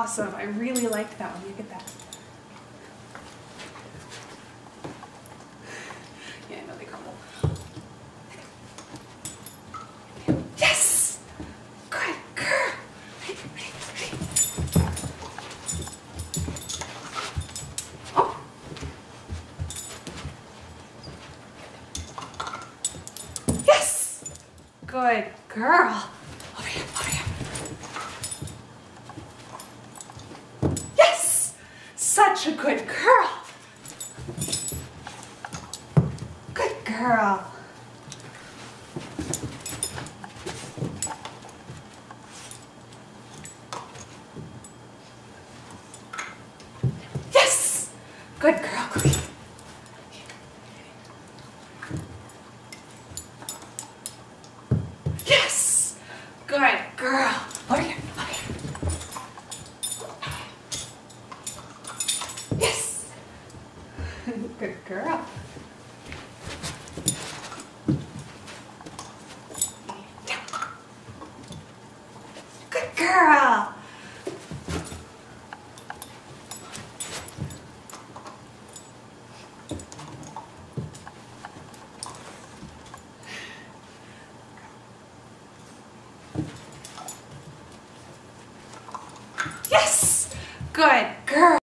awesome. I really liked that one. Look at that. Yeah, I know they crumble. Yes! Good girl. Oh. Yes! Good girl. Over here, over here. Yes! Such a good girl. Good girl. Yes! Good girl, Cookie. Yes! Good girl. Over here, over here. Yes! Good girl. Good girl. Yes! Good girl.